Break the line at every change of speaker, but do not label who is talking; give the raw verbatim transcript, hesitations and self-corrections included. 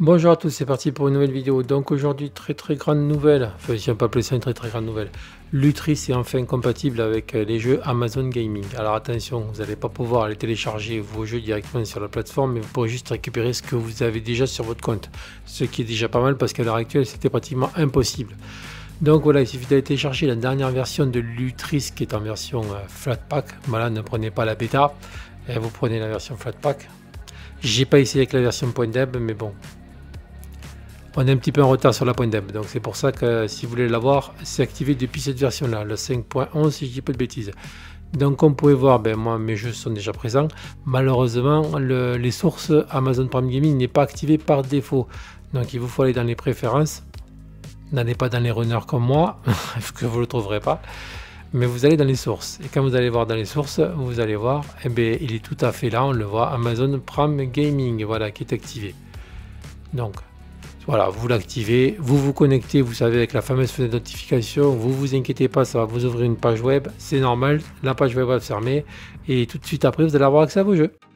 Bonjour à tous, c'est parti pour une nouvelle vidéo. Donc aujourd'hui, très très grande nouvelle, enfin si on peut appeler ça une très très grande nouvelle. Lutris est enfin compatible avec les jeux Amazon Gaming. Alors attention, vous n'allez pas pouvoir aller télécharger vos jeux directement sur la plateforme, mais vous pourrez juste récupérer ce que vous avez déjà sur votre compte. Ce qui est déjà pas mal parce qu'à l'heure actuelle, c'était pratiquement impossible. Donc voilà, il suffit d'aller télécharger la dernière version de Lutris qui est en version euh, Flatpak. Voilà, ne prenez pas la bêta, et vous prenez la version Flatpak. J'ai pas essayé avec la version .deb, mais bon. On est un petit peu en retard sur la .deb, donc c'est pour ça que si vous voulez l'avoir, c'est activé depuis cette version-là, le cinq point onze si je dis pas de bêtises. Donc comme vous pouvez voir, ben moi mes jeux sont déjà présents. Malheureusement, le, les sources Amazon Prime Gaming n'est pas activé par défaut. Donc il vous faut aller dans les préférences. N'allez pas dans les runners comme moi, parce que vous ne le trouverez pas. Mais vous allez dans les sources. Et quand vous allez voir dans les sources, vous allez voir, eh bien, il est tout à fait là, on le voit, Amazon Prime Gaming, voilà, qui est activé. Donc, voilà, vous l'activez, vous vous connectez, vous savez, avec la fameuse fenêtre de notification, vous vous inquiétez pas, ça va vous ouvrir une page web, c'est normal, la page web va se fermer, et tout de suite après, vous allez avoir accès à vos jeux.